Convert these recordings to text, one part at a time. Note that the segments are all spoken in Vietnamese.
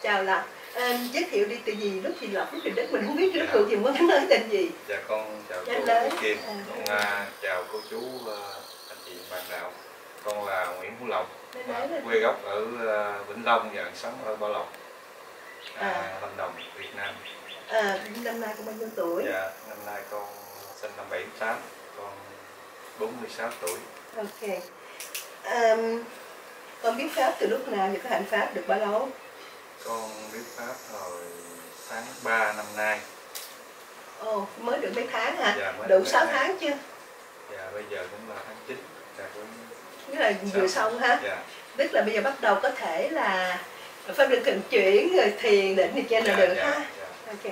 Chào Lộc. Giới thiệu đi từ gì lúc thì Lộc lúc thì Đức mình không biết rốt cuộc gì muốn nói tên gì. Dạ con chào cô Kim, con chào cô chú anh chị bạn đạo. Con là Nguyễn Phú Lộc, quê gốc ở Vĩnh Long và sống ở Bảo Lộc, Lâm Đồng, Việt Nam. Năm nay con bao nhiêu tuổi? Dạ, năm nay con sinh năm 78, con 46 tuổi. Ok. Con biết Pháp từ lúc nào và có hành Pháp được bao lâu? Con biết Pháp hồi tháng 3 năm nay. Ồ, mới được mấy tháng hả? Dạ, đủ 6 tháng chưa? Dạ, bây giờ cũng là tháng 9. Nghĩa là vừa xong ha? Dạ. Tức là bây giờ bắt đầu có thể là Pháp được cần chuyển rồi thiền định thì trên là được ha? Ok.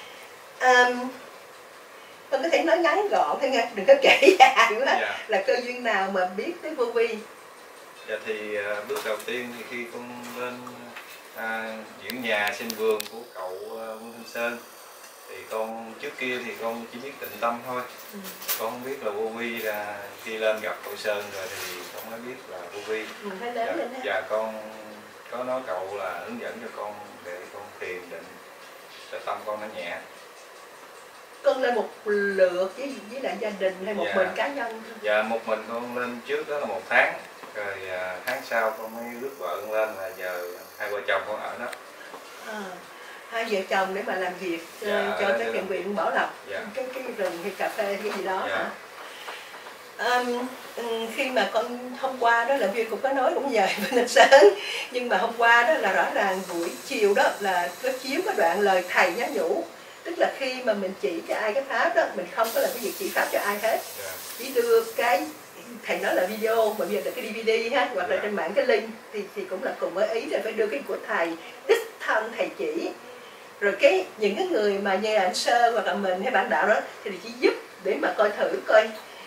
Con có thể nói ngắn gọn thôi nha, đừng có kể dài quá. Là cơ duyên nào mà biết tới vô vi? Dạ thì bước đầu tiên thì khi con lên diễn nhà xem vườn của cậu Quân Thanh Sơn thì con trước kia thì con chỉ biết tịnh tâm thôi. Con không biết là vô vi, là khi lên gặp cậu Sơn rồi thì con mới biết là vô vi. Dạ con có nói cậu là hướng dẫn cho con để con thiền định cho tâm con nó nhẹ. Con lên một lượt với lại gia đình hay một mình cá nhân? Dạ một mình con lên trước đó là 1 tháng. Rồi tháng sau con mới rước vợ con lên, là giờ hai vợ chồng con ở đó. Hai vợ chồng để mà làm việc cho cái thiện viện Bảo Lộc, cái rừng hay cà phê hay gì đó hả? Khi mà con hôm qua đó là Viên cũng có nói cũng nhờ bên Thanh Sơn, nhưng mà hôm qua đó là rõ ràng buổi chiều đó là có chiếu cái đoạn lời thầy nhắn nhủ, tức là khi mà mình chỉ cho ai cái pháp đó, mình không có làm cái việc chỉ pháp cho ai hết, chỉ đưa cái thầy nói là video mà bây giờ là cái DVD ha, hoặc là trên mạng cái link thì cũng là cùng với ý là phải đưa cái của thầy đích thân thầy chỉ, rồi cái những cái người mà như anh Sơ hoặc là mình hay bạn đạo đó thì chỉ giúp để mà coi thử coi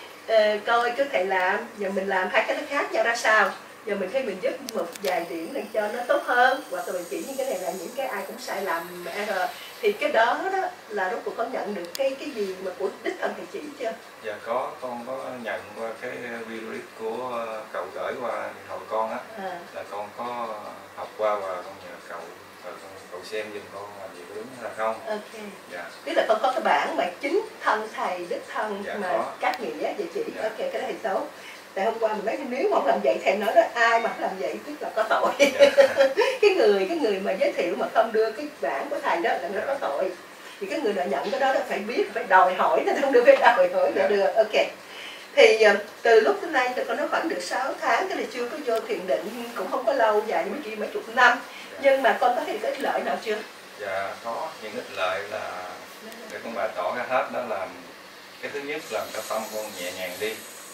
cái thầy làm và mình làm hai cái nó khác nhau ra sao, giờ mình thấy mình giúp một vài điểm để cho nó tốt hơn, hoặc là mình chỉ những cái này là những cái ai cũng sai lầm error, thì cái đó là rốt cuộc con nhận được cái gì mà của đích thân thầy chỉ chưa? Dạ có, con có nhận qua cái video clip của cậu gửi qua hồi con á, là con có học qua và con nhờ cậu cậu xem giùm con là gì có đúng hay là không. Ok. Dạ. Tức là con có cái bản mà chính thân thầy đích thân mà có. Các nghĩa vậy chỉ. Ok, cái đó thì xấu. Tại hôm qua mình nói nếu mà không làm vậy, thầy nói đó ai mà không làm vậy tức là có tội. cái người mà giới thiệu mà không đưa cái bản của thầy đó là nó có tội. Thì cái người nào nhận cái đó là phải biết, phải đòi hỏi, nó không được phải đòi hỏi để được. Ok. Thì từ lúc tới nay con nói khoảng được 6 tháng, cái này chưa có vô thiền định, cũng không có lâu dài, mới chỉ mấy chục năm. Nhưng mà con có thấy cái ích lợi nào chưa? Dạ có, những ích lợi là để con bà tỏ ra hết, đó là cái thứ nhất là cái tâm con nhẹ nhàng đi,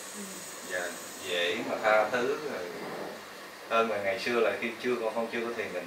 và dễ mà tha thứ rồi, hơn là ngày xưa là khi con chưa có thiền định,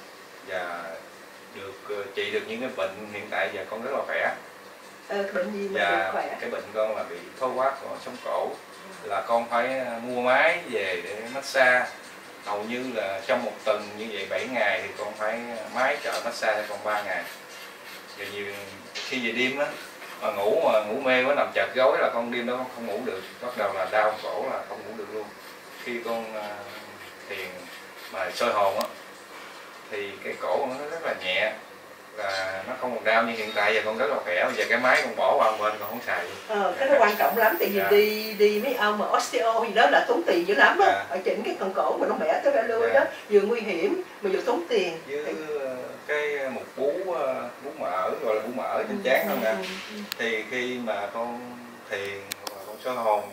và được trị được những cái bệnh hiện tại giờ con rất là khỏe. Bệnh gì mà được khỏe? Cái bệnh con là bị thối quát sống cổ, là con phải mua máy về để massage. Hầu như là trong một tuần như vậy 7 ngày thì con phải máy trợ massage cho con 3 ngày. Rồi nhiều khi về đêm á mà ngủ mê quá, nằm chật gối là con đêm đó con không ngủ được, bắt đầu là đau cổ là không ngủ được luôn. Khi con thiền mà soi hồn á thì cái cổ nó rất là nhẹ, là nó không còn đau như hiện tại. Giờ con rất là khỏe, bây giờ cái máy con bỏ qua một bên con không xài luôn. Cái đó quan trọng lắm, tại vì đi mấy ông mà osteo gì đó là tốn tiền dữ lắm á. Họ chỉnh cái phần cổ mà nó bẻ tới ra lui đó, vừa nguy hiểm mà vừa tốn tiền. Với cái một bú mỡ, gọi là bú mỡ trên trán không nè. Thì khi mà con thiền hoặc là con soi hồn,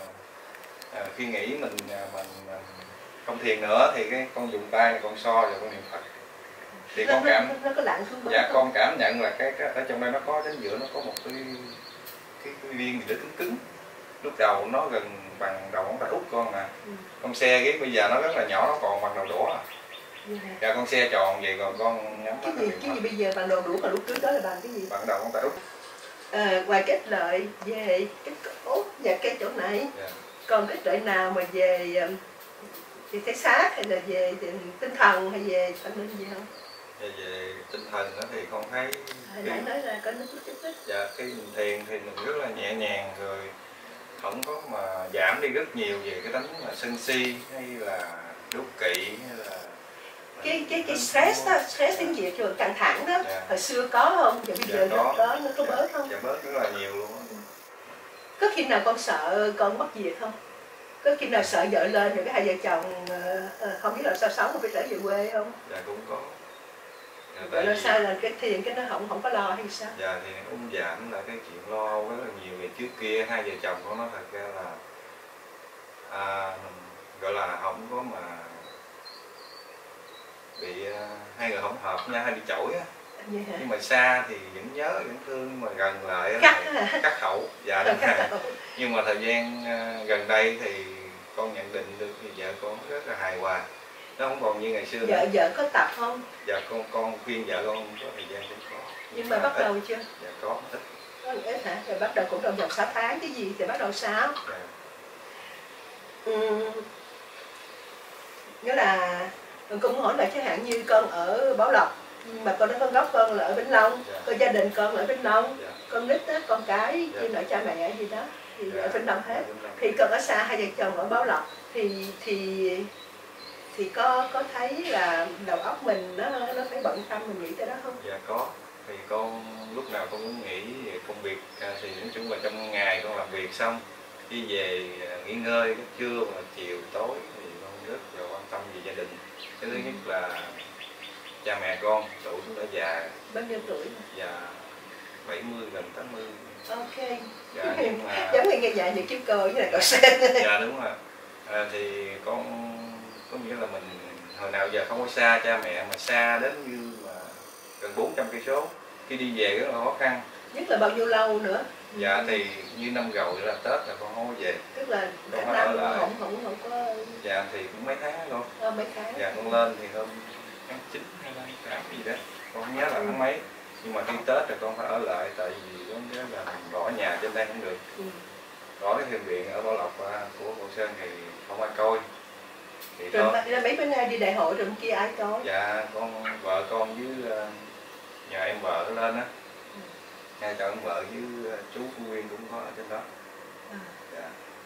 khi nghĩ mình không thiền nữa thì cái con dùng tay này con so rồi con niệm Phật. Thì con con cảm nhận là cái ở trong đây nó có đến giữa, nó có một cái viên gì đó cứng. Lúc đầu nó gần bằng đầu ngón tay út con nè. Con xe cái bây giờ nó rất là nhỏ, nó còn bằng đầu đũa. Dạ con xe tròn vậy rồi con nhắm mắt. Cái gì bây giờ bằng đầu đũa, mà lúc trước đó là bằng cái gì? Bằng đầu ngón tay út. Ngoài cái ích lợi về cái cổ và cái chỗ này, còn cái ích lợi nào mà về thể xác hay là về tinh thần hay về tâm linh gì không? Về tinh thần đó thì con thấy nãy nói là có chút. Dạ khi mình thiền thì mình rất là nhẹ nhàng, rồi không có mà giảm đi rất nhiều về cái tính mà sân si hay là đố kỵ hay là cái stress đó, stress tiếng Việt rồi căng thẳng đó, hồi xưa có không? Và bây giờ nó có bớt không? Dạ bớt rất là nhiều luôn á. Có khi nào con sợ con mất việc không? Có khi nào sợ vợ lên rồi cái hai vợ chồng không biết là sao sống, phải trở về quê không? Dạ cũng có. Vậy là sao là cái thiền cái nó không có lo hay sao? Dạ thì cũng giảm là cái chuyện lo rất là nhiều. Về trước kia hai vợ chồng của nó thật ra là gọi là không có mà bị hai người không hợp nha, hay bị chổi á. Nhưng mà xa thì vẫn nhớ vẫn thương, nhưng mà gần lại cắt khẩu. Dạ đúng rồi. Nhưng mà thời gian gần đây thì con nhận định được thì vợ con rất là hài hòa, nó không còn như ngày xưa. Vợ có tập không? Dạ con khuyên vợ con có thời gian cũng có. Nhưng mà bắt đầu chưa? Dạ có ít. Có ít hả? Rồi bắt đầu cũng trong vòng 6 tháng cái gì thì bắt đầu sao? Dạ. Nghĩa là con cũng hỏi là chẳng hạn như con ở Bảo Lộc mà con nói con gốc con là ở Vĩnh Long, con gia đình con ở Vĩnh Long, con nít á, con cái như nội cha mẹ gì đó thì ở Vĩnh Long hết. Thì con ở xa hai vợ chồng ở Bảo Lộc thì có thấy là đầu óc mình nó phải bận tâm mình nghĩ tới đó không? Dạ có. Thì con lúc nào con cũng nghĩ về công việc, thì nói chung là trong ngày con làm việc xong đi về nghỉ ngơi lúc trưa và chiều tối thì con rất là quan tâm về gia đình. Cái thứ nhất là cha mẹ con tuổi cũng đã già. Bao nhiêu tuổi? Dạ 70 gần 80. Ok. Dạ, nhưng mà giống như nghe dạy những kim cương với lại cậu sen. Dạ đúng rồi. Thì con có nghĩa là mình hồi nào giờ không có xa cha mẹ, mà xa đến như mà gần 400 cây số, khi đi về rất là khó khăn. Nhất là bao nhiêu lâu nữa? Dạ thì như năm rồi là Tết là con không có về. Tức là con cả năm không có. Dạ thì cũng mấy tháng luôn. Mấy tháng. Dạ con lên thì hôm tháng 9 hay là tháng 8 gì đó, con không nhớ là tháng mấy. Nhưng mà khi Tết thì con phải ở lại, tại vì con nhớ là mình bỏ nhà trên đây không được. Bỏ cái thiền viện ở Bảo Lộc của Cậu Sơn thì không ai coi. Thì rồi mấy bữa nay đi đại hội rồi kia ai coi? Dạ con, vợ con với nhà em vợ lên á. Hai chồng vợ với chú Phú Nguyên cũng có ở trên đó. Dạ.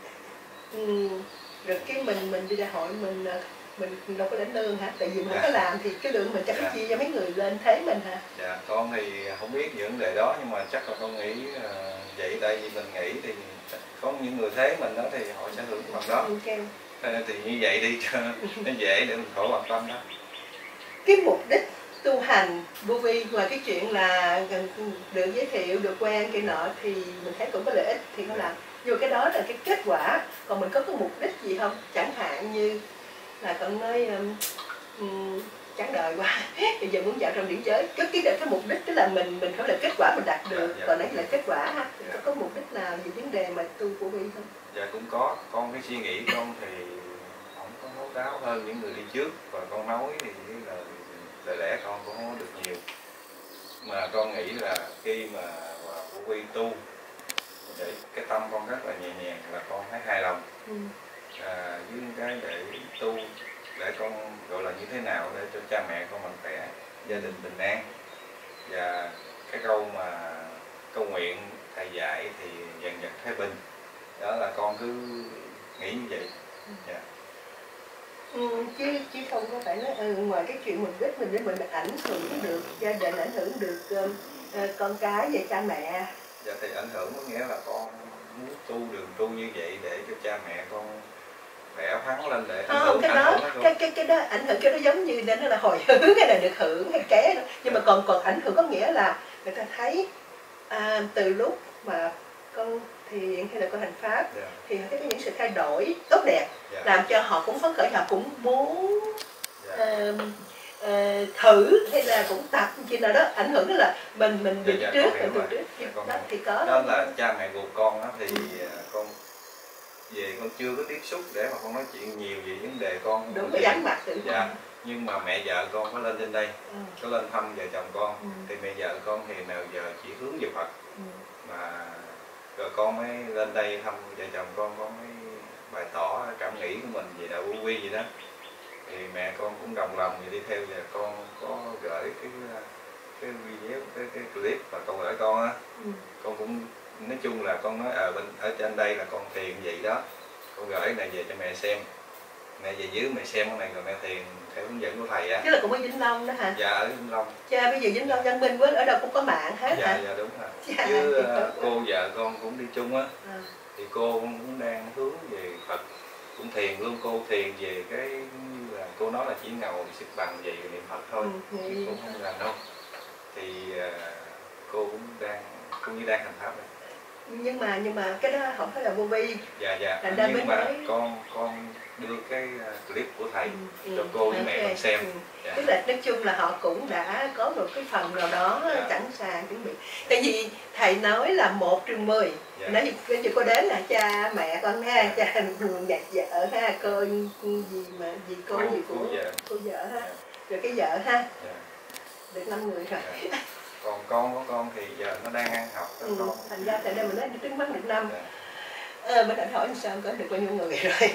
Rồi cái mình đi đại hội mình đâu có lãnh lương hả? Tại vì mình không có làm thì cái lương mình chắc phải chia cho mấy người lên thế mình hả? Dạ con thì không biết những vấn đề đó, nhưng mà chắc là con nghĩ vậy, tại vì mình nghĩ thì có những người thế mình đó thì họ sẽ hưởng phần đó. Thì như vậy đi cho nó dễ để mình khỏi quan tâm đó. Cái mục đích tu hành vô vi ngoài cái chuyện là được giới thiệu, được quen cái nọ thì mình thấy cũng có lợi ích thì nó làm. Nhưng cái đó là cái kết quả, còn mình có cái mục đích gì không? Chẳng hạn như là con nói chán đời quá, bây giờ muốn vào trong điển giới. Cái mục đích đó là mình phải là kết quả mình đạt được, còn đấy là kết quả ha. Có mục đích nào về vấn đề mà tu vô vi không? Dạ cũng có. Con cái suy nghĩ con thì không có thấu đáo hơn những người đi trước, và con nói thì là lời lẽ con cũng không được nhiều. Mà con nghĩ là khi mà vào vô vi tu để cái tâm con rất là nhẹ nhàng, là con thấy hài lòng. Với cái để tu để con gọi là như thế nào để cho cha mẹ con mạnh khỏe, gia đình bình an. Và cái câu mà câu nguyện thầy dạy thì dần dần thái bình, đó là con cứ nghĩ như vậy. Yeah. Chứ không có phải nói ngoài cái chuyện mục đích mình để mình ảnh hưởng được gia đình, ảnh hưởng được con cái và cha mẹ. Dạ thì ảnh hưởng có nghĩa là con muốn tu đường tu như vậy để cho cha mẹ con khỏe khoắn lên, để ảnh hưởng, cái đó ảnh hưởng, cái đó giống như nó là hồi hướng hay là được hưởng hay ké đó. Nhưng mà còn ảnh hưởng có nghĩa là người ta thấy từ lúc mà con thiền hay là con hành pháp thì họ thấy có những sự thay đổi tốt đẹp, làm cho họ cũng phấn khởi, họ cũng muốn thử hay là cũng tập gì nào đó, ảnh hưởng đó là mình được trước đó thì có đó là cha mẹ ruột con đó. Thì con về con chưa có tiếp xúc để mà con nói chuyện nhiều về vấn đề con. Đúng, có dán mặt tự nhưng mà mẹ vợ con có lên trên đây, có lên thăm vợ chồng con. Thì mẹ vợ con thì nào giờ chỉ hướng về Phật, mà rồi con mới lên đây thăm vợ chồng con mới bày tỏ cảm nghĩ của mình về đạo vô vi gì đó. Thì mẹ con cũng đồng lòng thì đi theo, và con có gửi cái video, cái clip mà con gửi con á. Con cũng nói chung là con nói ở trên đây là con thiền vậy đó, con gửi này về cho mẹ xem. mẹ về dưới mẹ xem cái này rồi mẹ thiền theo hướng dẫn của thầy á. Chứ là cũng ở Vĩnh Long đó hả? Dạ ở Vĩnh Long. Cha bây giờ Vĩnh Long Văn Minh với ở đâu cũng có mạng hết Dạ hả? dạ đúng rồi. Dạ, Chứ cô vợ con cũng đi chung á. À. Thì cô cũng đang hướng về Phật, cũng thiền luôn. Cô thiền về cái như là cô nói là chỉ ngồi xếp bằng vậy niệm Phật thôi, cũng không làm đâu. Thì cô cũng như đang hành pháp này. Nhưng mà cái đó không phải là vô vi. Dạ dạ. Nhưng mà con đưa cái clip của thầy cho cô với mẹ con xem. Dạ. Tức là nói chung là họ cũng đã có một cái phần nào đó sẵn sàng chuẩn bị. Tại vì thầy nói là 1 trên 10. Dạ. Nói như cô đến là cha mẹ con ha, cha nhạc vợ ha, cô gì mà gì cô gì của cô vợ ha, rồi cái vợ ha. Dạ. Được 5 người rồi. Dạ. Còn con của con thì giờ nó đang ăn học đó con. Thành ra tại đây mình nói trước mắt được 5. Mình đã hỏi sao có được bao nhiêu người rồi.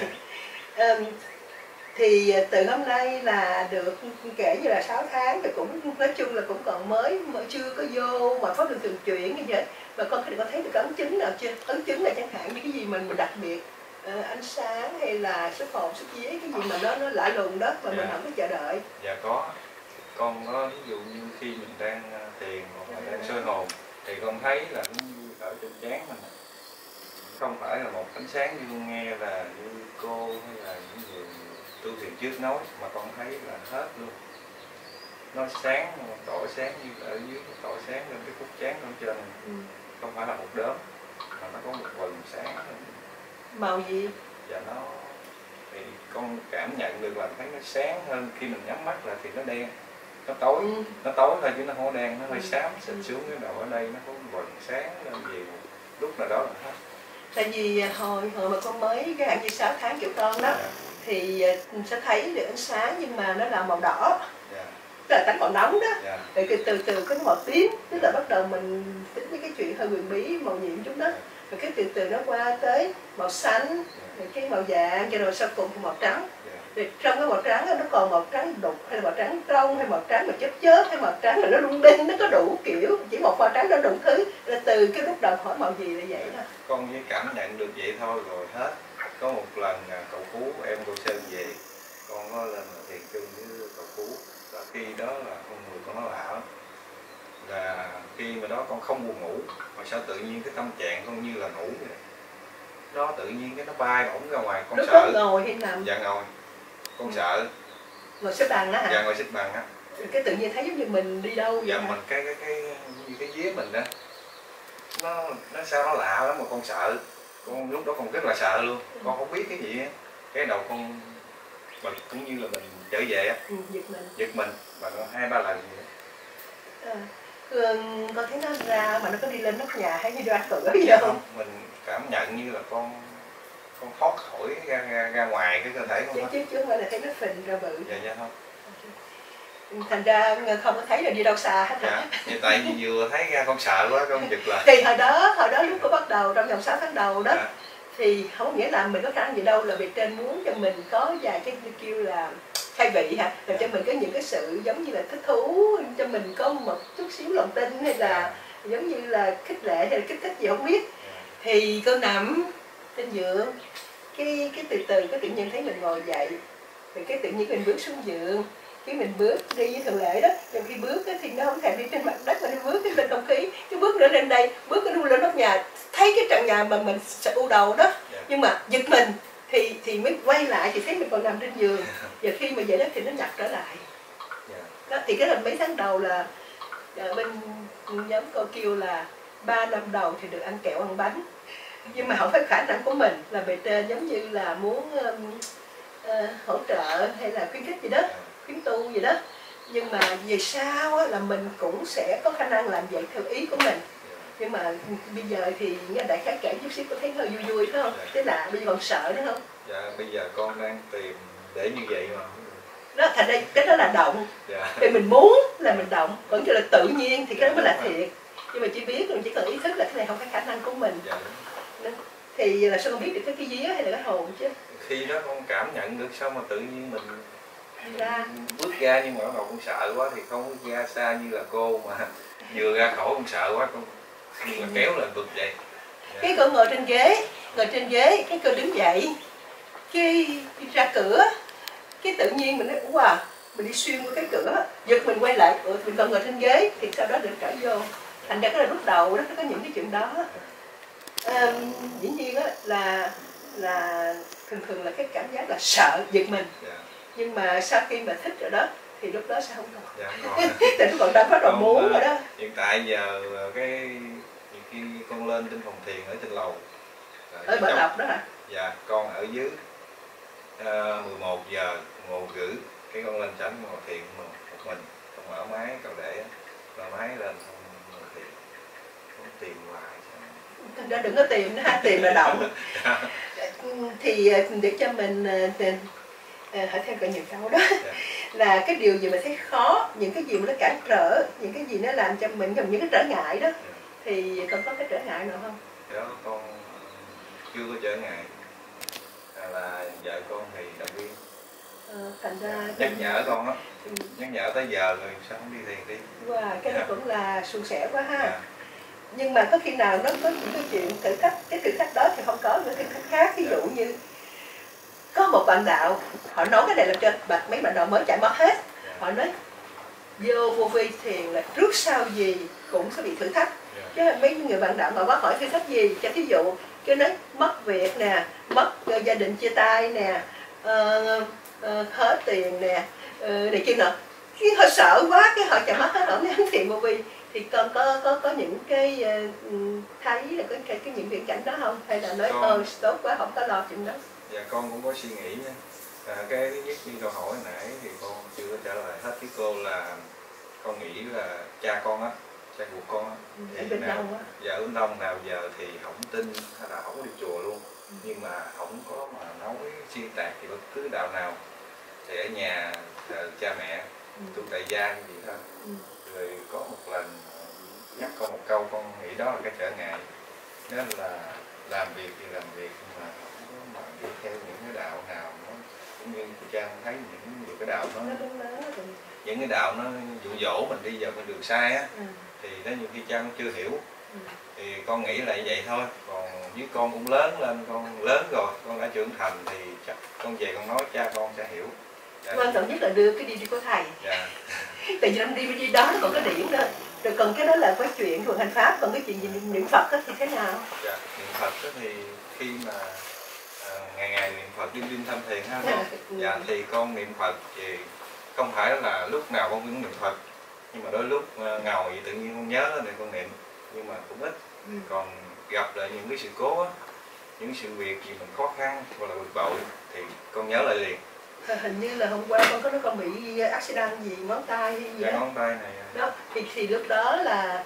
Thì từ hôm nay là được kể như là 6 tháng thì cũng nói chung là cũng còn mới chưa có vô mà có được thường chuyển như vậy. Mà con có thấy được ấn chứng nào chưa? Ấn chứng là chẳng hạn như cái gì mình đặc biệt, ánh sáng hay là sức hồn sức vía, cái gì mà nó lạ lùng đó mà mình không có chờ đợi. Dạ có. Con có ví dụ như khi mình đang thiền hoặc là đang soi hồn thì con thấy là cũng như ở trên trán mình, không phải là một ánh sáng như con nghe là như cô hay là những người tu thiền trước nói, mà con thấy là hết luôn. Nó sáng, tỏ sáng như ở dưới, tỏ sáng lên cái khúc trán ở trên, không phải là một đốm mà nó có một vầng sáng. Màu gì? Dạ nó thì con cảm nhận được là thấy nó sáng hơn. Khi mình nhắm mắt là thì nó đen, nó tối, nó tối thôi chứ nó không đen, nó hơi xám xịt xuống cái đầu ở đây, nó có một vầng sáng lên gì lúc nào đó là hết. Tại vì hồi mà con mới cái hạn như 6 tháng kiểu con đó, thì sẽ thấy được ánh sáng nhưng mà nó là màu đỏ, tức là tánh màu nóng đó. Rồi từ cái màu tím, tức là bắt đầu mình tính với cái chuyện hơi huyền bí màu nhiệm chút đó, rồi cái từ nó qua tới màu xanh, rồi cái màu vàng, rồi sau cùng màu trắng. Thì trong cái màu trắng đó, nó còn màu trắng đục hay là màu trắng trong hay màu trắng mà chớp hay màu trắng là nó lung linh, nó có đủ kiểu, chỉ một màu trắng nó đủ thứ. Là từ cái lúc đầu hỏi màu gì là vậy đó. Con chỉ cảm nhận được vậy thôi rồi hết. Có một lần cậu Phú em cô Sơn về, con có lên thiền chung với cậu Phú, và khi đó là con người con nó lạ lắm. Là khi mà đó con không buồn ngủ, mà sao tự nhiên cái tâm trạng con như là ngủ vậy. Nó tự nhiên cái nó bay bổng ra ngoài, con lúc sợ. Ngồi hay nằm? Dạ ngồi. Con sợ. Ngồi xếp bằng á hả? Dạ ngồi xếp bằng á. Cái tự nhiên thấy giống như mình đi đâu vậy? Dạ mình như cái vía mình đó. Nó sao nó lạ lắm mà con sợ. Con lúc đó con rất là sợ luôn. Con không biết cái gì á. Cái đầu con bật cũng như là mình trở về á. Giật mình. Và 2-3 lần vậy đó. Con thấy nó ra mà nó có đi lên nóc nhà hay đi ra cửa gì không? Mình cảm nhận như là con thoát khỏi ra ngoài cái cơ thể con. Chứ không phải là thấy nó phình ra bự. Dạ không. Thành ra không có thấy là đi đâu xa hết. Dạ, tại vì vừa thấy ra con sợ quá con giật lại. Thì hồi đó lúc có bắt đầu trong vòng 6 tháng đầu đó, thì không nghĩa là mình có khả năng gì đâu, là bề trên muốn cho mình có vài cái kêu là khai vị hả, làm cho mình có những cái sự giống như là thích thú, cho mình có một chút xíu lòng tin, hay là giống như là khích lệ hay là kích thích gì không biết. Thì con nằm trên giường, cái từ cái tự nhiên thấy mình ngồi dậy, rồi cái tự nhiên mình bước xuống giường, cái mình bước đi với thường lệ đó, nhưng khi bước thì nó không thèm đi trên mặt đất mà nó bước lên không khí, cái bước nữa lên đây, bước lên nóc nhà, thấy cái trần nhà mà mình sợ u đầu đó, nhưng mà giật mình thì mới quay lại thì thấy mình còn nằm trên giường, và khi mà vậy đó thì nó nhặt trở lại. Đó, thì cái là mấy tháng đầu là bên nhóm cô kêu là 3 năm đầu thì được ăn kẹo ăn bánh, nhưng mà không phải khả năng của mình, là bề trên giống như là muốn hỗ trợ hay là khuyến khích gì đó, khuyến tu gì đó. Nhưng mà về sau á, là mình cũng sẽ có khả năng làm vậy theo ý của mình. Nhưng mà bây giờ thì nghe đại khái kể chút xíu có thấy hơi vui vui phải không? Thế là bây giờ còn sợ nữa không? Dạ bây giờ con đang tìm để như vậy mà. Đó, thành đây cái đó là động. Vì mình muốn là mình động, vẫn cho là tự nhiên thì cái đó mới là thiệt. Nhưng mà chỉ biết, mình chỉ cần ý thức là cái này không phải khả năng của mình. Thì là sao con biết được cái vía hay là cái hồn chứ? Khi đó con cảm nhận được, sao mà tự nhiên mình ra. Bước ra, nhưng mà bắt đầu con sợ quá thì không bước ra xa như là cô, mà vừa ra khỏi con sợ quá con như là kéo lên vực vậy. Cái cô ngồi trên ghế, cái cô đứng dậy, cái ra cửa, cái tự nhiên mình nói wow, mình đi xuyên qua cái cửa, giật mình quay lại, mình còn ngồi trên ghế, thì sau đó được trở vô. Thành ra cái là lúc đầu đó, nó có những cái chuyện đó. Dĩ nhiên á là thường là cái cảm giác là sợ, giật mình. Nhưng mà sau khi mà thích rồi đó, thì lúc đó sẽ không còn. Thì nó còn đang bắt đầu muốn rồi đó. Hiện tại giờ khi con lên trên phòng thiền ở trên lầu. Ở Bảo Lộc đó hả? Dạ, con ở dưới 11 giờ, 11 rưỡi, cái con lên trển ngồi thiền một mình, con mở máy cậu để mở máy lên ngồi thiền, không tìm hoài. Thành ra đừng có tìm nữa ha, tìm là động. Thì để cho mình hỏi thêm còn nhiều câu đó. Là cái điều gì mà thấy khó, những cái gì mà nó cản trở, những cái gì nó làm cho mình gặp những cái trở ngại đó, thì còn có cái trở ngại nào không? Đó, con chưa có trở ngại, là vợ con thì động viên, thành ra nhắc nhở con đó, nhắc nhở tới giờ rồi sao không đi thiền đi. Wow, cái đó cũng là suôn sẻ quá ha. Nhưng mà có khi nào nó có những cái chuyện thử thách, cái thử thách đó thì không có những thử thách khác, ví dụ như có một bạn đạo, họ nói cái này làm cho mấy bạn đạo mới chạy mất hết. Họ nói vô vi thiền là trước sau gì cũng sẽ bị thử thách. Chứ mấy người bạn đạo mà có hỏi thử thách gì, cho ví dụ cái nói mất việc nè, mất gia đình chia tay nè, hết tiền nè, này kia nọ, cái họ sợ quá, cái họ chạy mất hết, họ mới thiền vô vi. Thì con có những cái thấy là cái những viễn cảnh đó không, hay là nói tốt quá không có lo chuyện đó? Dạ con cũng có suy nghĩ nha. Cái thứ nhất như câu hỏi nãy thì con chưa có trả lời hết với cô, là con nghĩ là cha con á, cha của con á, ở bên Đông á, dạ ở bên Đông nào giờ thì không tin hay là không có đi chùa luôn, nhưng mà không có mà nói xuyên tạc gì bất cứ đạo nào, thì ở nhà cha mẹ tu tại gia như vậy thôi. Rồi có một lần nhắc con một câu, con nghĩ đó là cái trở ngại, nên là làm việc thì làm việc, nhưng mà không có mà đi theo những cái đạo nào nó cũng như cha không thấy những cái đạo nó những cái đạo nó dụ dỗ mình đi vào con đường sai á, thì nó nhiều khi cha cũng chưa hiểu. Thì con nghĩ là như vậy thôi, còn với con cũng lớn lên, con lớn rồi, con đã trưởng thành thì chắc con về con nói cha con sẽ hiểu. Quan trọng nhất là đưa cái đi của thầy. Tại vì đi đó nó còn cái điểm đó. Rồi còn cái đó là cái chuyện thuần hành pháp, còn cái chuyện gì niệm Phật thì thế nào? Dạ, niệm Phật thì khi mà ngày niệm Phật, đêm tham thiền ha con. Dạ thì con niệm Phật thì không phải là lúc nào con cũng niệm Phật, nhưng mà đôi lúc ngồi tự nhiên con nhớ thì con niệm, nhưng mà cũng ít. Còn gặp lại những cái sự cố á, những sự việc gì mình khó khăn hoặc là bực bội thì con nhớ lại liền. Hình như là hôm qua con có nói con bị accident gì ngón tay hay gì đó. Ngón tay này. Đó, thì lúc đó là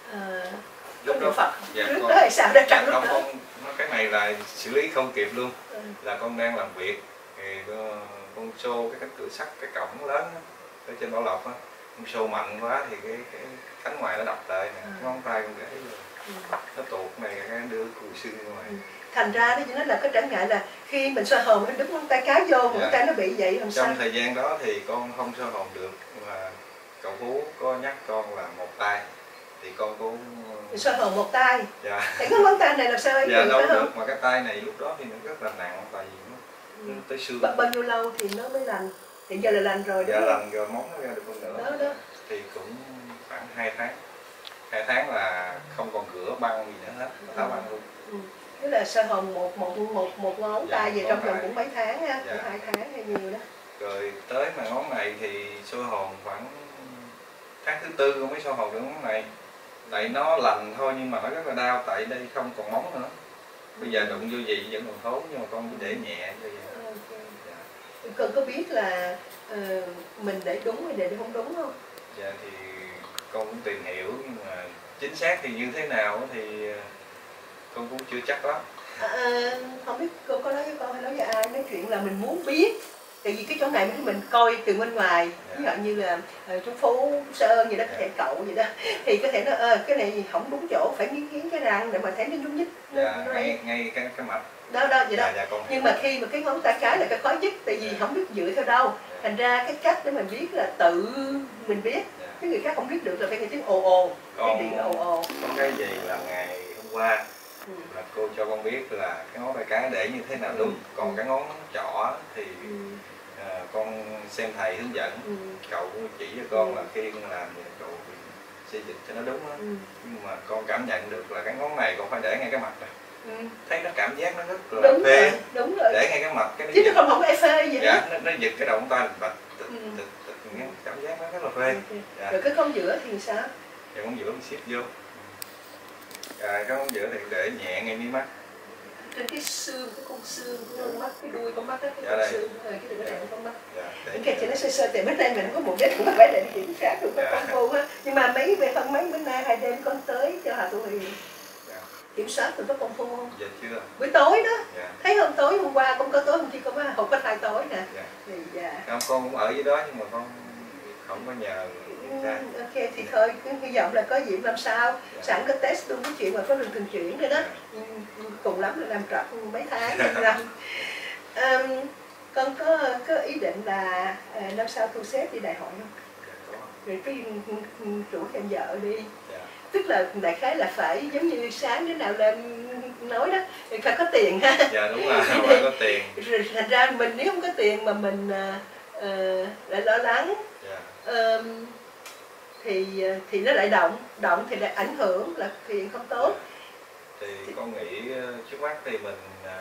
lúc đó Phật. Dạ, trước đó hay sao đó trong lúc đó. Cái này là xử lý không kịp luôn. Là con đang làm việc thì con xô cái cánh cửa sắt, cái cổng lớn đó, ở trên Bảo Lộc á, con xô mạnh quá thì cái cánh ngoài nó đập lại nè, ngón tay con gãy rồi. Nó tuột này, cái đưa cùi xương ngoài. Thành ra đó nó là cái trở ngại là khi mình xoa hồn nó đúng ngón tay cái vô, ngón tay nó bị vậy làm sao? Trong thời gian đó thì con không xoa hồn được, nhưng mà cậu Phú có nhắc con là một tay thì con cũng xoa hồn một tay. Dạ. Thì cái ngón tay này làm sao anh dạ, đâu được, mà cái tay này lúc đó thì nó rất là nặng, tại vì nó tới xương. Bao nhiêu lâu thì nó mới lành? Hiện giờ là lành rồi dạ, lành rồi, móng nó ra được hơn nữa. Đó. Thì cũng khoảng 2 tháng. 2 tháng là không còn rửa băng gì nữa hết, tháo băng luôn. Tức là xoa hồn một ngón tay về trong vòng cũng mấy tháng ha, 2 tháng hay nhiều đó. Rồi tới mà ngón này thì xoa hồn khoảng tháng thứ 4 con mới xoa hồn được ngón này. Tại nó lành thôi nhưng mà nó rất là đau, tại đây không còn móng nữa. Bây giờ đụng vô gì vẫn còn thốn, nhưng mà con chỉ để nhẹ cho vậy. Con có biết là mình để đúng hay để không đúng không? Dạ thì con cũng tìm hiểu, nhưng mà chính xác thì như thế nào thì con cũng chưa chắc lắm. Không biết cô có nói với con hay nói với ai, nói chuyện là mình muốn biết. Tại vì cái chỗ này mình coi từ bên ngoài, ví dụ như là chú Phú, chú Sơn gì đó, có thể cậu gì đó, thì có thể nói cái này không đúng chỗ, phải nghiên cứu cái răng để mà thấy nó nhúc nhích. Ngay cái mạch. Đó vậy đó. Nhưng mà khi mà cái ngón tay cái là cái khó nhất, tại vì không biết dựa theo đâu. Thành ra cái cách để mình biết là tự mình biết, cái người khác không biết được là phải nghe tiếng ồ ồ, cái điện ồ ồ. Có cái gì là ngày hôm qua là cô cho con biết là cái ngón tay cái để như thế nào đúng, còn cái ngón trỏ thì con xem thầy hướng dẫn, cậu cũng chỉ cho con là khi con làm thì cậu xây dịch cho nó đúng đó. Nhưng mà con cảm nhận được là cái ngón này con phải để ngay cái mặt này. Thấy nó cảm giác nó rất là phê, đúng rồi. để ngay cái mặt cái nó chứ nó không có phê gì dạ, hết. nó giật cái động tay bạch cảm giác nó rất là phê. Dạ. Rồi cái con giữa thì sao? Dạ, con giữa mình xếp vô. Rồi cái con giữa thì để nhẹ ngay mí mắt. Trên cái xương, cái con xương của con mắt, cái đuôi con mắt đó, cái dạ, con đây. xương, cái đường đệm con mắt. Dạ, những cái chị nó sơ tại bên đây mình có một đêm cũng phải để kiểm soát được cái công phu á. Nhưng mà mấy bữa nay 2 đêm con tới cho Hà Thu Huyền kiểm soát được có công phu không? Dạ chưa. Buổi tối đó. Dạ. Thấy hôm tối hôm qua con có tối hôm kia con không có 2 tối nè. Dạ. Thì dạ. Không, con cũng ở dưới đó nhưng mà con không có nhờ. Ok thì thôi hy vọng là có gì năm sau. Dạ. Sẵn có test luôn cái chuyện mà có đường thường chuyển nữa đó. Dạ. Cùng lắm là làm trọn mấy tháng năm. Con có ý định là năm sau thu xếp đi đại hội không? Dạ, rồi cái rủ thêm vợ đi. Dạ. Tức là đại khái là phải giống như sáng đến nào lên nói đó, phải có tiền ha. Dạ đúng rồi, phải có tiền. Rồi thành ra mình nếu không có tiền mà mình lại lo lắng, dạ. Thì nó lại động thì lại ảnh hưởng là tiền không tốt. Thì con nghĩ trước mắt thì mình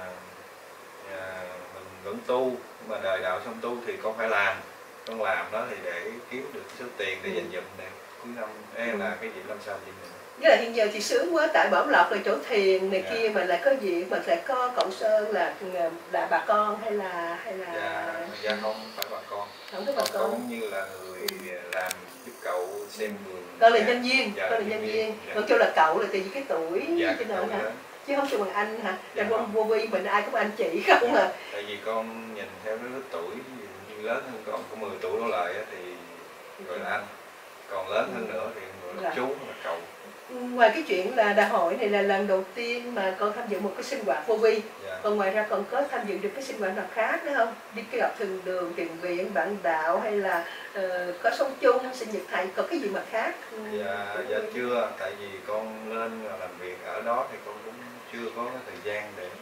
vẫn tu, mà đời đạo xong tu thì con phải làm. Con làm đó thì để kiếm được số tiền để dành dụm để cuối năm là cái gì năm sau gì nữa. Với lại hiện giờ thì sướng quá, tại Bảo Lộc là chỗ thiền này kia mà lại có việc mà lại có Cậu Sơn là bà con hay là dạ không phải bà con. Không có bà con. Cũng như là người làm giúp cậu xem vườn. Con là nhân viên, dạ, con là nhân viên. Con kêu là cậu là tại vì cái tuổi dạ, cho nên hả? Chứ không kêu bằng anh hả? Dạ, vô vi mình ai cũng anh chị không à. Tại vì con nhìn theo cái lứa tuổi như lớn hơn con có 10 tuổi đổ lại thì gọi là anh, còn lớn hơn nữa thì gọi là chú là cậu. Ngoài cái chuyện là đại hội này là lần đầu tiên mà con tham dự một cái sinh hoạt vô vi, dạ. Còn ngoài ra còn có tham dự được cái sinh hoạt nào khác nữa không? Đi cái gặp thường đường, thiền viện, bạn đạo hay là có sống chung, sinh nhật thầy, có cái gì mà khác? Dạ chưa, tại vì con lên làm việc ở đó thì con cũng chưa có thời gian để.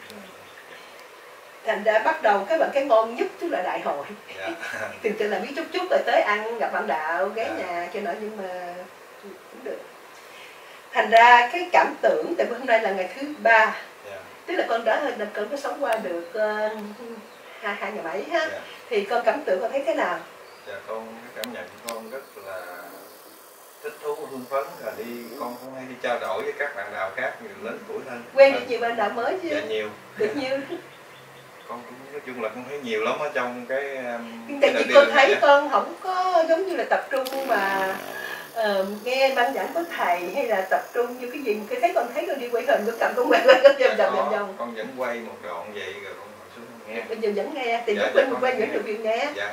Thành ra bắt đầu cái ngon nhất tức là đại hội. Dạ. Từng tự làm biết chút rồi tới ăn gặp bạn đạo ghé dạ. Nhà cho nó nhưng mà cũng được. Thành ra cái cảm tưởng tại hôm nay là ngày thứ 3, yeah. Tức là con có sống qua được 2 ngày mấy ha, yeah. Thì con cảm tưởng con thấy thế nào? Dạ con cảm nhận của con rất là thích thú hưng phấn, là con cũng hay đi trao đổi với các bạn đạo khác nhiều lớn tuổi hơn. Quen được nhiều bạn đạo mới chứ? Dạ nhiều. Được nhiều. Con cũng nói chung là con thấy nhiều lắm ở trong cái. Tại vì con thấy con không có giống như là tập trung mà. Nghe ban giảng của thầy hay là tập trung như cái gì cái thấy con đi quay hình con cầm con quay vòng. Con vẫn quay một đoạn vậy rồi con ngồi xuống nghe. Bây giờ vẫn nghe thì dạ, quay những được việc nghe. Dạ.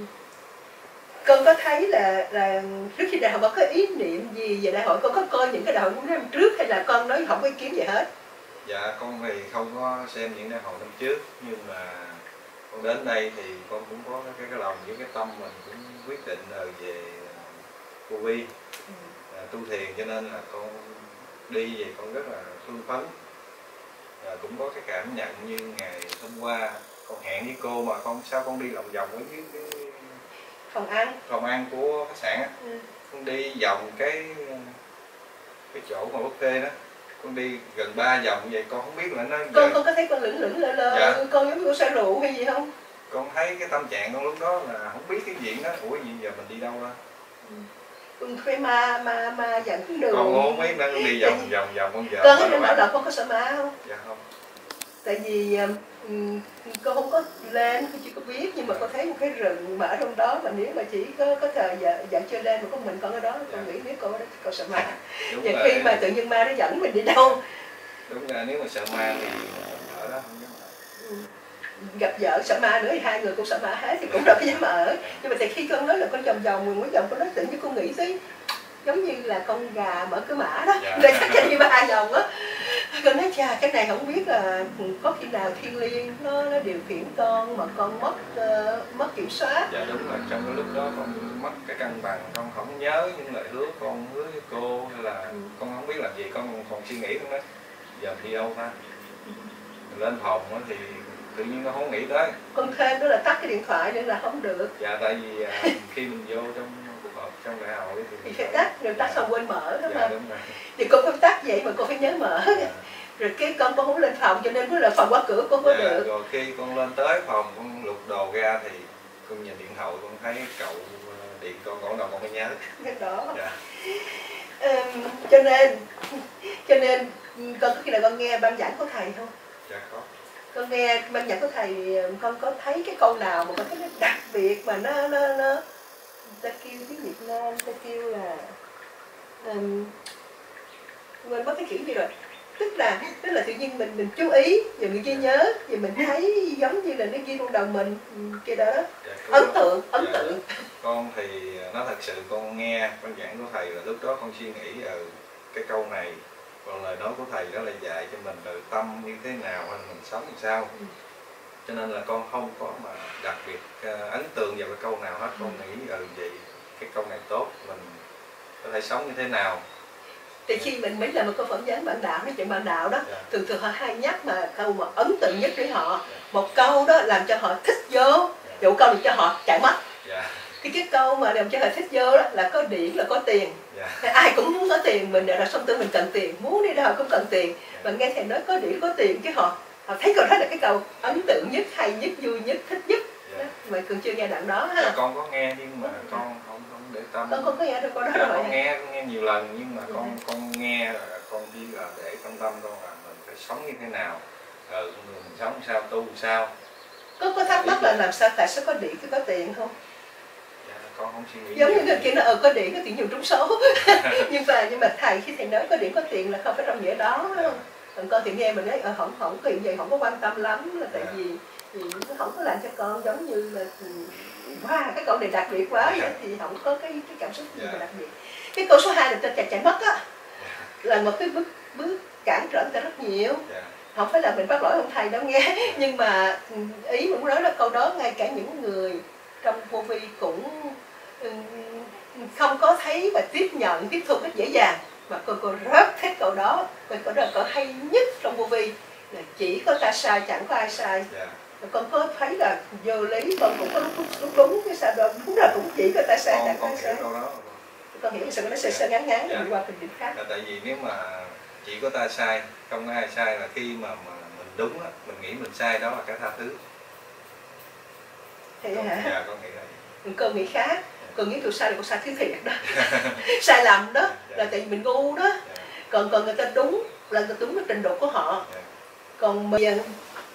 Con có thấy là trước khi đại hội có ý niệm gì về đại hội, con có coi những cái đại hội năm trước hay là con nói không có ý kiến gì hết? Dạ con thì không có xem những đại hội năm trước, nhưng mà con đến đây thì con cũng có cái lòng với cái tâm mình cũng quyết định rồi về vô vi, tu thiền, cho nên là con đi về con rất là hưng phấn, cũng có cái cảm nhận như ngày hôm qua con hẹn với cô mà sao con đi lòng vòng ở dưới cái phòng ăn của khách sạn á, con đi vòng cái chỗ mà buffet đó, con đi gần 3 vòng vậy con không biết là nó con có thấy con lửng lơ dạ. Con giống như con say rượu hay gì không? Con thấy cái tâm trạng con lúc đó là không biết cái chuyện đó, ủa gì giờ mình đi đâu ra? Con thuê ma dẫn đường. Con không biết nữa, con đi vòng con vợ. Con có bảo là con có sợ ma không? Dạ không. Tại vì con không có lên, con chưa có biết, nhưng mà con thấy một cái rừng mà ở trong đó mà nếu mà chỉ có thời vợ chưa lên mà có mình con ở đó, con nghĩ nếu con sợ ma. Và khi mà tự nhiên ma nó dẫn mình đi đâu? Đúng rồi, nếu mà sợ ma thì ở đó không dám ở. Gặp vợ sợ ma nữa thì 2 người cũng sợ ma hết thì cũng đâu có dám ở. Nhưng mà thì khi con nói là con vòng 10 vòng con nói tự nhiên con nghĩ tới giống như là con gà mở cửa mã đó, dạ. Rồi chắc chắn như 3 vòng á. Con nói chà cái này không biết là có khi nào thiên liêng nó điều khiển con mà con mất kiểm soát. Dạ đúng rồi, trong cái lúc đó con mất cái cân bằng, con không nhớ những lời hứa con hứa với cô hay là con không biết làm gì, con còn suy nghĩ không đó. giờ đi đâu ta, lên phòng thì tự nhiên nó không nghĩ tới. Con thêm đó là tắt cái điện thoại nên là không được. Dạ tại vì khi mình vô trong cuộc họp trong đại hội thì phải tắt, rồi tắt xong quên mở đó dạ, mà. Đúng rồi. Thì con không tắt vậy mà con phải nhớ mở. Dạ. Rồi cái con không lên phòng cho nên là phòng qua cửa con có được. Rồi khi con lên tới phòng con lục đồ ra thì con nhìn điện thoại con thấy cậu điện con đâu con mới nhớ. Cái đó. Dạ. Cho nên con có khi là con nghe ban giảng của thầy không? Dạ có. Con nghe ban giảng của thầy, con có thấy cái câu nào mà con thấy nó đặc biệt mà nó ta kêu tiếng Việt Nam ta kêu là quên mất cái kiểu gì rồi. Tức là tự nhiên mình chú ý và mình ghi nhớ và mình thấy giống như là nó ghi trong đầu mình cái đó. Dạ, ấn tượng. Con thì nó thật sự con nghe ban giảng của thầy là lúc đó con suy nghĩ cái câu này, còn lời nói của thầy đó là dạy cho mình từ tâm như thế nào hay mình sống làm sao. Cho nên là con không có mà đặc biệt ấn tượng vào cái câu nào hết. Con nghĩ vậy cái câu này tốt, mình có thể sống như thế nào. Thì khi mình mới làm một câu phỏng vấn bạn đạo, nói chuyện bạn đạo đó, thường họ hay nhắc mà câu mà ấn tượng nhất với họ, một câu đó làm cho họ thích vô, một câu làm cho họ chạy mất. Thì cái câu mà làm cho họ thích vô đó là có điển là có tiền. Ai cũng muốn có tiền, mình là song tư mình cần tiền, muốn đi đâu cũng cần tiền. Mà nghe thầy nói có điển có tiền cái họ thấy câu đó là cái câu ấn tượng nhất, hay nhất, vui nhất, thích nhất. Mà Cường chưa nghe đoạn đó ha. Con có nghe nhưng mà con không để tâm. Con không có nghe đâu, con đó rồi. Con nghe nhiều lần nhưng mà con nghe là con chỉ là để tâm con là mình phải sống như thế nào, mình sống sao, tu sao. Có thắc mắc là làm sao tại sao có điển có tiền không? Dạ, con không suy nghĩ. Giống như người kia nó có điển có tiền nhiều trúng số. nhưng mà thầy khi thầy nói có điển có tiền là không phải trong nghĩa đó. Còn con thì nghe mình nói không có vậy, không có quan tâm lắm là tại vì nó không có làm cho con giống như là wow, cái câu này đặc biệt quá vậy thì không có cái cảm xúc gì mà đặc biệt. Cái câu số 2 là tên chạy mất á, là một cái bước cản trở người ta rất nhiều. Không phải là mình bắt lỗi ông thầy đâu nghe, nhưng mà ý mình muốn nói là câu đó ngay cả những người trong vô vi cũng không có thấy và tiếp nhận, tiếp thu rất dễ dàng. Mà cô rất thích câu đó, câu đó là hay nhất trong vô vi, là chỉ có ta sai chẳng có ai sai. Con có thấy là vô lý, con cũng có lúc đúng cái sao đó, đúng là cũng chỉ có ta sai chẳng có ai sai. Con hiểu sao nó sẽ ngắn đi qua tình điểm khác. Tại vì nếu mà chỉ có ta sai, không có ai sai là khi mà mình đúng á, mình nghĩ mình sai đó là cái tha thứ. Thì hả? Dạ, con nghĩ vậy. Con nghĩ khác. Con nghĩ tôi sai là con sai thứ thiệt đó. Sai lầm đó là tại vì mình ngu đó. Còn người ta đúng là người ta đúng cái trình độ của họ. Còn bây giờ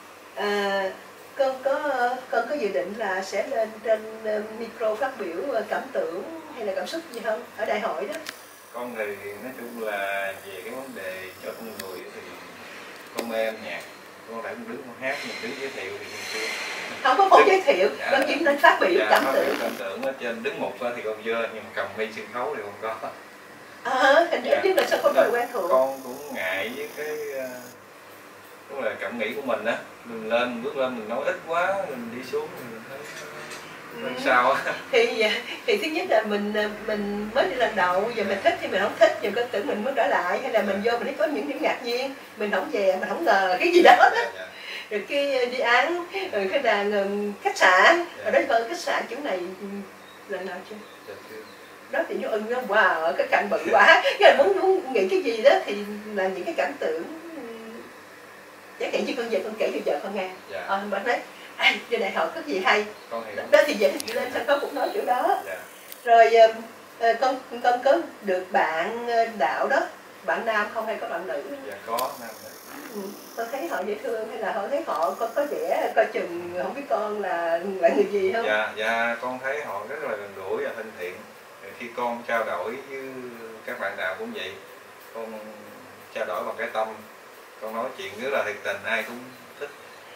con có dự định là sẽ lên trên micro phát biểu cảm tưởng hay là cảm xúc gì không ở đại hội đó? Con thì nói chung là về cái vấn đề cho con người thì con mê âm nhạc, con phải đứng con hát, mình đứng giới thiệu thì con chưa. Không có giới thiệu, con chỉ nên phát biểu cảm tưởng. Cảm tưởng ở trên đứng mục thì con chưa, nhưng mà cầm mi sân khấu thì con có. Hình như là sao không phải quen thuộc. Con cũng ngại với cái đúng là cảm nghĩ của mình á, mình bước lên mình nói ít quá, mình đi xuống mình thấy sao á. Thì thứ nhất là mình mới đi lần đầu, giờ mình thích thì mình không thích, giờ con tưởng mình muốn trở lại, hay là mình vô mình thấy có những điểm ngạc nhiên, mình không về, mình không ngờ cái gì đó đó. Rồi cái đi ăn, rồi cái là khách sạn, ở đó coi khách sạn chỗ này lần nào chưa? Đó thì nó nó wow, cái cảnh bận quá, cái là muốn nghĩ cái gì đó thì là những cái cảm tưởng. Chẳng hạn như con về con kể cho vợ con nghe, bạn nói trên đại hội có gì hay, đó thì về thì lên sân khấu cũng nói chỗ đó. Rồi con có được bạn đạo đó, bạn nam không hay có bạn nữ? Dạ có nam nữ. Con thấy họ dễ thương hay là họ thấy họ có vẻ coi chừng không biết con là người gì không? Dạ con thấy họ rất là gần gũi và thân thiện. Khi con trao đổi với các bạn đạo cũng vậy, con trao đổi bằng cái tâm, con nói chuyện rất là thiệt tình, ai cũng thích.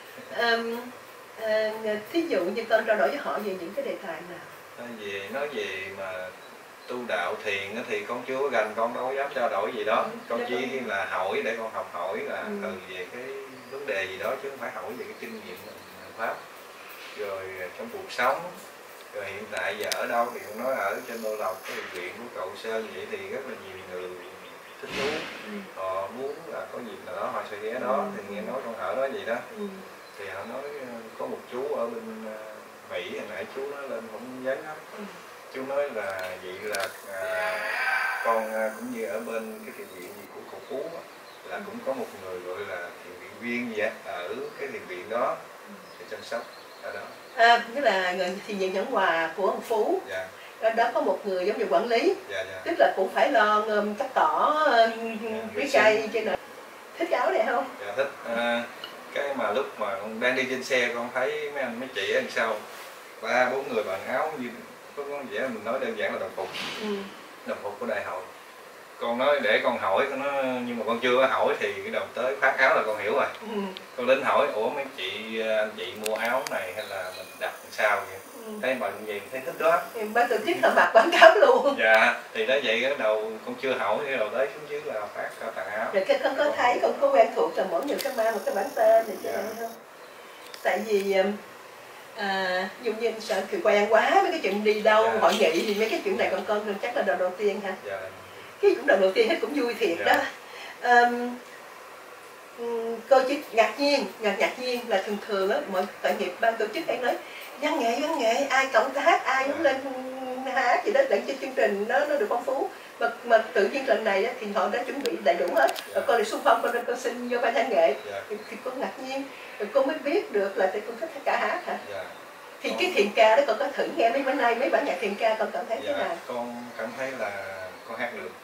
Thí dụ như con trao đổi với họ về những cái đề tài nào? Nói về mà tu đạo thiền thì con chưa có gần, con đâu có dám trao đổi gì đó. Con chỉ là hỏi để con học hỏi là về cái vấn đề gì đó, chứ không phải hỏi về cái kinh nghiệm pháp. Rồi trong cuộc sống, rồi hiện tại giờ ở đâu thì con nói ở trên Đô Lộc, cái bệnh viện của Cậu Sơn vậy thì rất là nhiều người thích thú, họ muốn là có dịp nào đó họ sẽ ghé đó. Thì nghe nói con Hở nói vậy đó. Thì họ nói có một chú ở bên Mỹ, hồi nãy chú nói lên không dám lắm. Chú nói là vậy là con cũng như ở bên cái thiền viện gì của cậu Phú là cũng có một người gọi là thiền viện viên vậy ở cái thiền viện đó để chăm sóc ở đó. Tức là người thiền viện Nhẫn Hòa của ông Phú. Dạ. Đó có một người giống như quản lý. Dạ, dạ. Tức là cũng phải lo cắt cỏ, tưới cây trên đó. Thích cái áo này không? Dạ thích. Cái mà lúc mà con đang đi trên xe con thấy mấy anh mấy chị ở đằng sau 3-4 người bằng áo như có vẻ mình nói đơn giản là đồng phục. Đồng phục của đại hội. Con nói để con hỏi con nói, nhưng mà con chưa có hỏi thì cái đầu tới phát áo là con hiểu rồi. Con đến hỏi ủa mấy chị anh chị mua áo này hay là mình đặt làm sao vậy? Thấy mọi người thấy thích đó. Ban tổ chức là bạc quảng cáo luôn. Dạ, thì đó vậy cái đầu con chưa hỏi cái đầu tới xuống dưới là phát tặng áo. Rồi con có thấy con có quen thuộc là mỗi người có mang một cái bản tên này cho em không? Tại vì dùng như sợ kỳ quen quá với cái chuyện đi đâu hội nghị thì mấy cái chuyện này con chắc là đầu tiên hả? Dạ. Cái cũng đầu tiên hết cũng vui thiệt đó. Cô chỉ ngạc nhiên là thường á mọi tội nghiệp ban tổ chức hay nói văn nghệ ai cộng tác ai cũng lên hát gì đó để cho chương trình nó được phong phú, mà tự nhiên lần này á, thì họ đã chuẩn bị đầy đủ hết. Rồi con đi xung phong con xin vô ban văn nghệ thì con ngạc nhiên rồi con mới biết được là tại con thích cả hát hả. Thì cái thiền ca đó con có thử nghe mấy bữa nay mấy bản nhạc thiền ca con cảm thấy thế nào? Con cảm thấy là con hát được.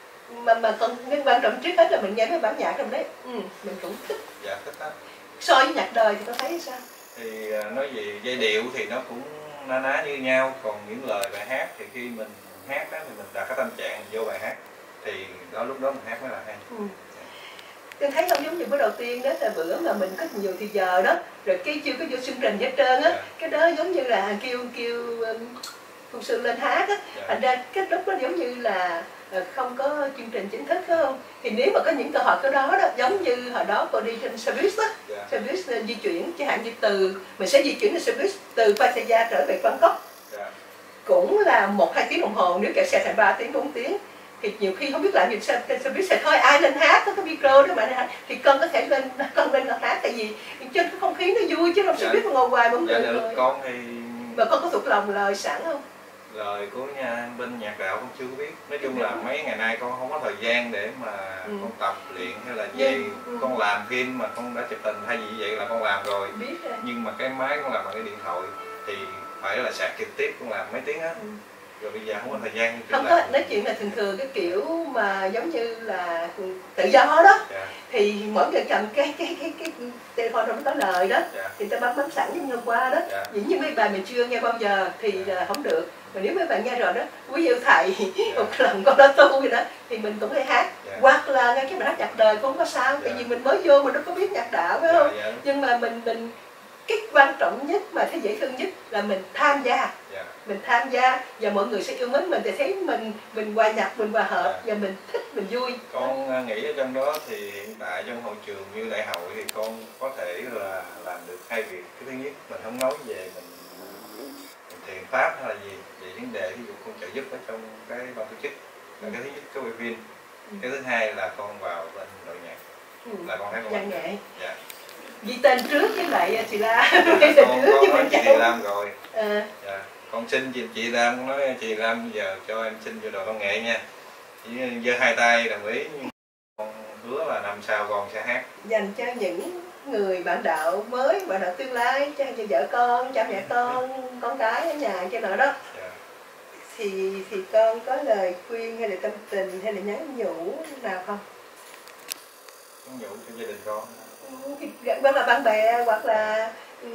Mà con cái quan trọng trước hết là mình nghe mấy bản nhạc trong đấy, mình cũng thích. Dạ thích đó. So với nhạc đời thì con thấy sao? Thì nói về giai điệu thì nó cũng na ná như nhau, còn những lời bài hát thì khi mình hát đó thì mình đặt cái tâm trạng vô bài hát thì lúc đó mình hát mới là hay. Tôi thấy không giống như bữa đầu tiên đó là bữa mà mình có nhiều thì giờ đó rồi cái chưa có vô chương trình hết trơn á, cái đó giống như là kêu Phụng Sư lên hát á, thành ra cái lúc đó giống như là không có chương trình chính thức phải không? Thì nếu mà có những cơ hội cái đó giống như hồi đó cô đi trên xe buýt á, xe buýt di chuyển chẳng hạn như mình sẽ di chuyển trên xe buýt từ Pattaya trở về Bangkok, cũng là 1-2 tiếng đồng hồ, nếu kẹt xe thành 3 tiếng 4 tiếng thì nhiều khi không biết làm gì sao xe buýt sẽ thôi ai lên hát có cái micro đó mà hát thì con có thể lên hát, tại vì trên cái không khí nó vui chứ không xe buýt mà ngồi hoài một người thôi. Con thì mà con có thuộc lòng lời sẵn không? Lời của bên nhạc đạo con chưa có biết. Nói chung là mấy ngày nay con không có thời gian để mà con tập luyện hay là gì. Con làm phim mà con đã chụp hình hay gì vậy là con làm rồi. Nhưng mà cái máy con làm bằng cái điện thoại thì phải là sạc trực tiếp, con làm mấy tiếng á. Rồi bây giờ không có thời gian. Không có, nói chuyện là thường cái kiểu mà giống như là tự do đó. Thì mỗi người cầm cái telephone không có lời đó, thì ta bấm sẵn như hôm qua đó. Dĩ nhiên mấy bài mình chưa nghe bao giờ thì là không được. Mà nếu mấy bạn nghe rồi đó, quý yêu thầy, một lần con đã tu gì đó thì mình cũng hay hát. Hoặc là nghe cái bài hát nhạc đời cũng không có sao, tại vì mình mới vô mình đâu có biết nhạc đạo phải không? Nhưng mà mình cái quan trọng nhất mà thấy dễ thương nhất là mình tham gia. Mình tham gia và mọi người sẽ yêu mến mình thì thấy mình hòa nhập, mình hòa hợp và mình thích, mình vui. Con nghĩ ở trong đó thì hiện tại trong hội trường như đại hội thì con có thể là làm được 2 việc. Cái thứ nhất mình không nói về mình thiện pháp hay là gì về vấn đề ví dụ con trợ giúp ở trong cái ban tổ chức là cái thứ nhất cái quay phim. Cái thứ hai là con vào bên đội nhạc là con thấy con văn nghệ. Ghi tên trước với lại chị La. Con nói chị Lam rồi. Con xin chị Lam, con nói chị Lam giờ cho em xin vô đội văn nghệ nha. Chỉ giơ 2 tay đồng ý, nhưng con hứa là năm sau con sẽ hát. Dành cho những người bạn đạo mới, bạn đạo tương lai, cho vợ con, cha mẹ con cái ở nhà cho nó đó. Thì con có lời khuyên hay là tâm tình hay là nhắn nhủ nào không? Nhắn nhủ cho gia đình con. Hoặc là bạn bè hoặc là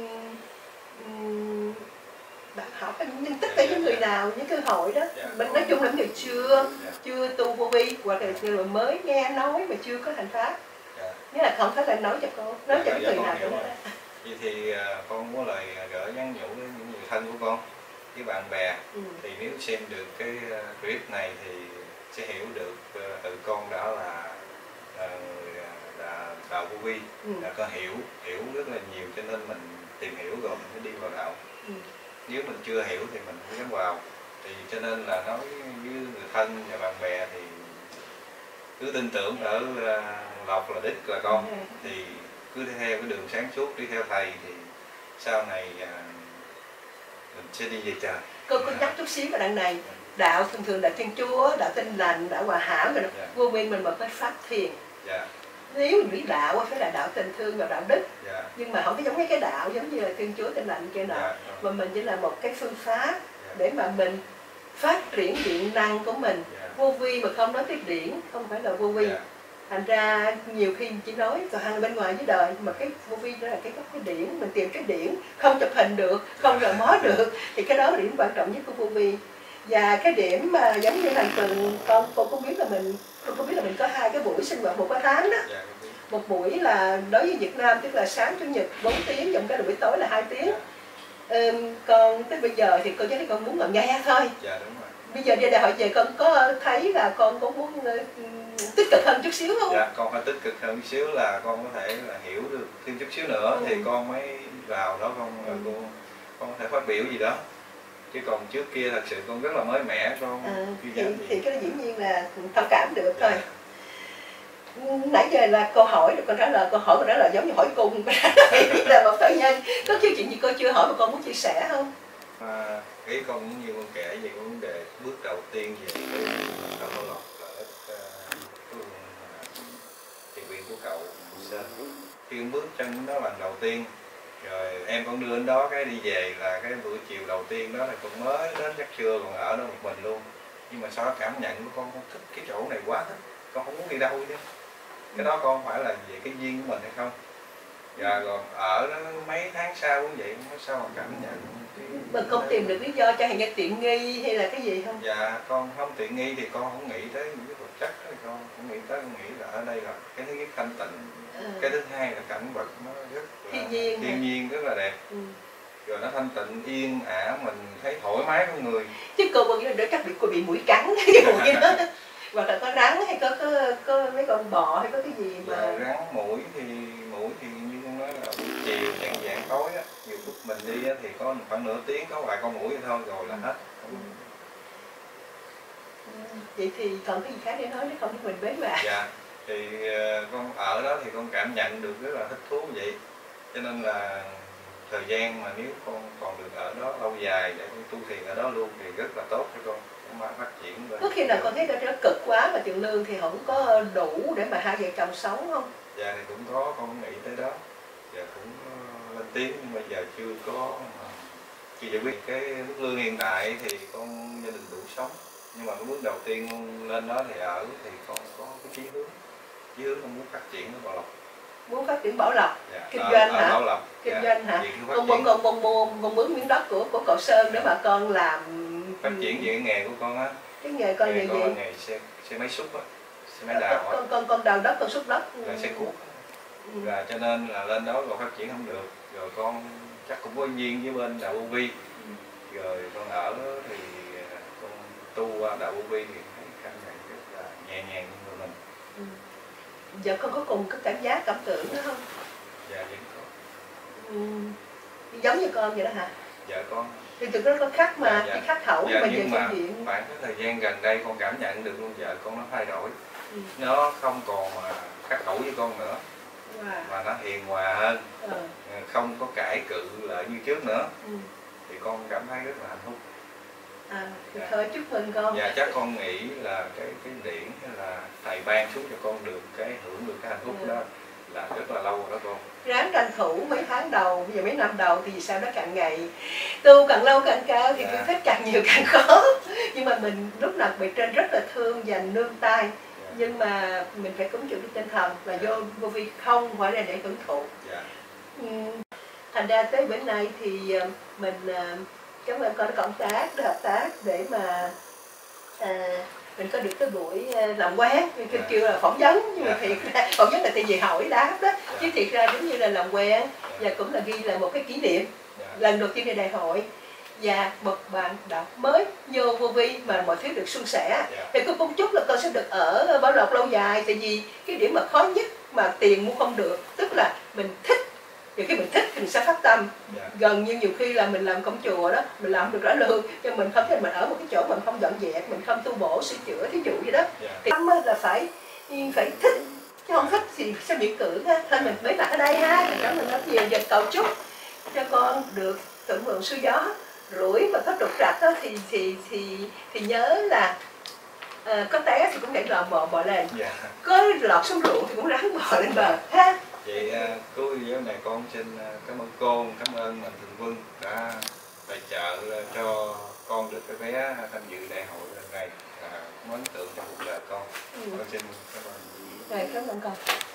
bạn học tất cả những người nào, những cơ hội đó. Mình nói chung là người chưa tu vô vi hoặc là người mới nghe nói mà chưa có thành pháp. Nghĩa là không phải là nói cho con, nói cho người nào cũng đó. Vậy thì con có lời gửi nhắn nhủ đến những người thân của con với bạn bè thì nếu xem được cái clip này thì sẽ hiểu được tự con đã là đạo vô vi, đã có hiểu rất là nhiều cho nên mình tìm hiểu rồi mình mới đi vào đạo. Nếu mình chưa hiểu thì mình không dám vào, thì cho nên là nói với người thân và bạn bè thì cứ tin tưởng ở lộc là đích là con, thì cứ theo cái đường sáng suốt đi theo thầy thì sau này mình sẽ đi về trời. Cô nhắc chút xíu vào đằng này, đạo thường thường là Thiên Chúa, đạo Tin Lành, đạo Hòa Hảo, rồi vô vi mình phải pháp thiền. Nếu mình biết đạo phải là đạo tình thương và đạo đức, nhưng mà không có giống cái đạo giống như là Thiên Chúa, Tin Lành kia nọ, mà mình chỉ là một cái phương pháp để mà mình phát triển điện năng của mình. Vô vi mà không nói tới điển không phải là vô vi. Thành ra nhiều khi chỉ nói toàn bên ngoài với đời, mà cái vô vi đó là cái gốc cái điển, mình tìm cái điển không chụp hình được, không rờ mó được, thì cái đó là điểm quan trọng nhất của vô vi. Và cái điểm mà giống như thành từng cô cũng biết là mình có 2 cái buổi sinh hoạt 1 tháng đó. Một buổi là đối với Việt Nam tức là sáng chủ nhật 4 tiếng, trong cái buổi tối là 2 tiếng. Còn tới bây giờ thì cô thấy con muốn ngồi nghe thôi. Bây giờ đi đại hội về con có thấy là con có muốn tích cực hơn chút xíu không? Dạ, con phải tích cực hơn chút xíu là con có thể là hiểu được thêm chút xíu nữa thì con mới vào đó con có thể phát biểu gì đó. Chứ còn trước kia thật sự con rất là mới mẻ, con thì cái đó dĩ nhiên là thông cảm được thôi. Nãy giờ là câu hỏi được con trả lời, câu hỏi con trả lời giống như hỏi cung là một tội nhân. Có chuyện gì cô chưa hỏi mà con muốn chia sẻ không? Ý con cũng như con kể về cái vấn đề bước đầu tiên về cái Đạo Lộc là thiền viện của cậu. Khi con bước chân đó lần đầu tiên, rồi em con đưa đến đó cái đi về là cái buổi chiều đầu tiên đó là con mới đến chắc trưa còn ở đó một mình luôn. Nhưng mà sau đó cảm nhận của con thích cái chỗ này quá thích, con không muốn đi đâu chứ. Cái đó con phải là về cái duyên của mình hay không? Và còn ở đó mấy tháng sau cũng vậy, không sao mà cảm nhận. Mà con tìm được lý do cho hành nhân tiện nghi hay là cái gì không? Dạ, con không tiện nghi thì con không nghĩ tới những cái vật chất đó, con không nghĩ tới, con nghĩ là ở đây là cái thứ nhất thanh tịnh, cái thứ hai là cảnh vật nó rất là thiên nhiên rất là đẹp. Rồi nó thanh tịnh yên ả, mình thấy thoải mái con người. Chứ cô nghĩ là chắc cô bị mũi cắn cái mũi đó. Hoặc là có rắn hay có mấy con bọ hay có cái gì mà rắn mũi thì như con nói là buổi chiều dạng tối á, nhiều lúc mình đi á thì có khoảng nửa tiếng có vài con mũi thôi rồi là hết. Vậy thì còn cái gì khác để nói, nếu không thì mình bế mạc. Dạ, thì con ở đó thì con cảm nhận được rất là thích thú vậy, cho nên là thời gian mà nếu con còn được ở đó lâu dài để con tu thiền ở đó luôn thì rất là tốt cho con mà phát triển. Có khi nào con thấy nó cực quá mà tiền lương thì không có đủ để mà hai vợ chồng sống không? Dạ thì cũng có, con cũng nghĩ tới đó. Dạ cũng lên tiếng nhưng mà giờ chưa giải quyết. Cái mức lương hiện tại thì con gia đình đủ sống, nhưng mà cái bước đầu tiên lên đó thì ở thì con có cái chí hướng con muốn phát triển ở Bảo Lộc. Muốn phát triển Bảo Lộc, dạ, kinh doanh hả? Bảo Lộc. Kinh doanh hả? Con mướn miếng đất của cậu Sơn để mà con làm phát triển về cái nghề của con á. Cái nghề con nghề gì? Nghề xe máy xúc á, xe máy đào. Con đào đất, con xúc đất. Là xe cuốc. Và cho nên là lên đó rồi phát triển không được, rồi con chắc cũng có duyên với bên đạo Vô Vi, rồi con ở thì con tu qua đạo Vô Vi thì thấy cảm nhận rất là nhẹ nhàng như người mình. Giờ con có cùng cái cảm giác cảm tưởng đó không? Dạ vẫn có. Giống như con vậy đó hả? Dạ con. Thì từ đó có khắc mà, cái khắc khẩu dạ, mà nhưng về mà phương diện. khoảng cái thời gian gần đây con cảm nhận được luôn vợ con nó thay đổi. Nó không còn mà khắc khẩu với con nữa. Mà nó hiền hòa hơn, không có cãi cự lại như trước nữa, thì con cảm thấy rất là hạnh phúc. Thì thôi chúc mừng con. Dạ chắc con nghĩ là cái điển hay là thầy ban xuống cho con được cái hưởng được cái hạnh phúc đó là rất là lâu rồi đó con. Ráng tranh thủ mấy tháng đầu, bây giờ mấy năm đầu thì sau đó càng ngày tu càng lâu càng cao thì thử thách càng nhiều càng khó. Nhưng mà mình lúc nào bị trên rất là thương và nương tay. Nhưng mà mình phải cúng dường Đức Tinh Thần là vô vi không phải là để hưởng thụ. Thành ra tới bữa nay thì mình cảm ơn con đã cộng tác, đã hợp tác để mà mình có được cái buổi làm quen, mình kêu là phỏng vấn, nhưng mà thiệt ra phỏng vấn là thì gì hỏi đáp đó, chứ thiệt ra giống như là làm quen và cũng là ghi là một cái kỷ niệm lần đầu tiênในđại hội. Và một bạn đọc mới vô vi mà mọi thứ được suôn sẻ thì cô cũng chúc là con sẽ được ở Bảo Lộc lâu dài. Tại vì cái điểm mà khó nhất mà tiền mua không được, tức là mình thích, và khi mình thích thì mình sẽ phát tâm. Gần như nhiều khi là mình làm công chùa đó, mình làm được trả lương, nhưng mình không thể mình ở một cái chỗ mình không dọn dẹp, mình không tu bổ sửa chữa thí dụ vậy đó. Thì tâm là phải nhưng phải thích, chứ không thích thì sao miễn cưỡng ha. Thôi mình mới mặt ở đây ha, mình cảm ơn rất nhiều, giờ cầu chúc cho con được thuận mượn xuôi gió. Rủi mà có trục trặc đó thì nhớ là có té thì cũng để bò lên, có lọt xuống ruộng thì cũng ráng bò lên bờ ha. Vậy cô với mẹ con xin cảm ơn cô, cảm ơn Mạnh Thường Quân đã tài trợ cho con được cái vé tham dự đại hội lần này, có ấn tượng trong cuộc đời con. Con xin cảm ơn. Rồi, cảm ơn con.